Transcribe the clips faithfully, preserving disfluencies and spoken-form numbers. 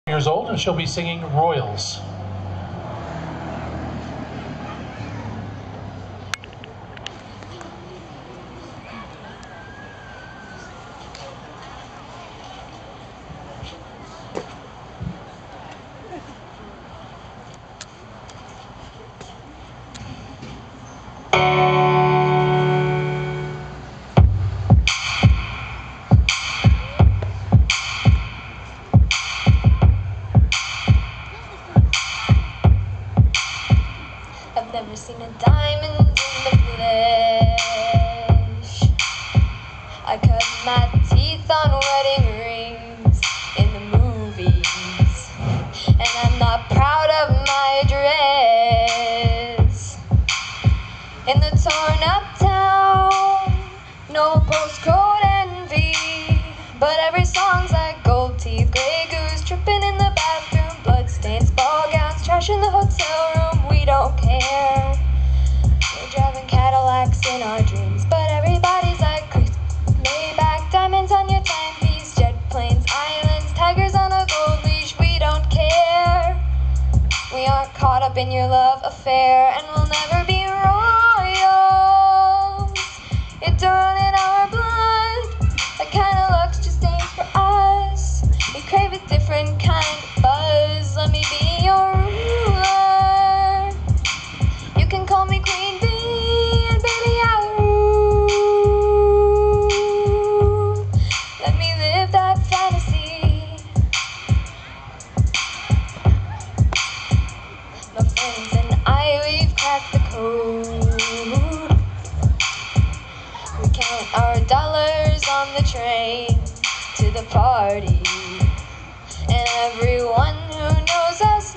years old, and she'll be singing Royals. I've never seen a diamond in the flesh. I cut my teeth on wedding rings in the movies, and I'm not proud of my dress. In the torn up town, no postcode envy, but every song's like gold teeth, gray goose tripping in the bathroom, bloodstains, ball gowns, trash in the hotel room. We don't care. We're driving Cadillacs in our dreams, but everybody's like Maybach, diamonds on your timepiece, jet planes, islands, tigers on a gold leash. We don't care. We aren't caught up in your love affair, and we'll never be royals. It's running our blood. That kind of luck's just ain't for us. We crave a different kind of buzz. Let me be your ruler. You can call me Queen Bee, and baby I'll rule. Let me live that fantasy. My friends and I, we've cracked the code. We count our dollars on the train to the party, and everyone who knows us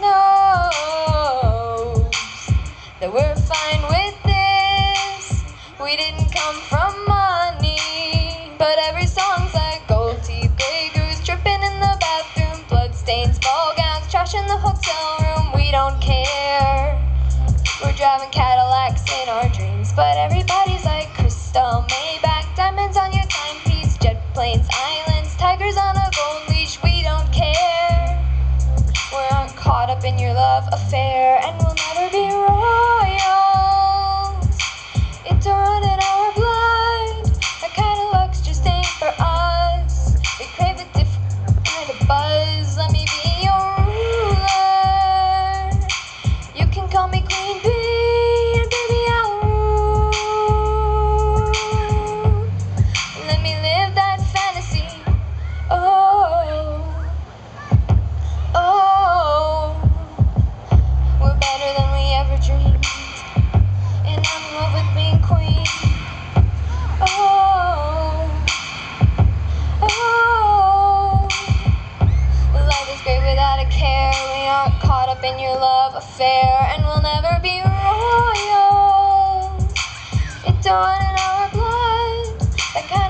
knows that we're fine with this. We didn't come from money, but every song's like gold teeth, gray goose dripping in the bathroom, bloodstains, ball gowns, trash in the hotel room. We don't care. We're driving Cadillacs in our dreams, but everybody's like crystal, Maybach, diamonds on your timepiece, jet planes, islands, tigers on a gold leash. We don't care. We aren't caught up in your love affair, and we'll never be royals. It's a run in our blood. That kind of luck's just ain't for us. We crave a different kind of buzz. Let me be your ruler. You can call me Queen Bee, and baby I'll rule. Let me live that fantasy. Oh, oh, we're better than we ever dreamed, and I'm in love with being queen. Oh, oh, life is great without a care. We aren't caught up in your love affair, and we'll never be royals. It's on in our blood. That kind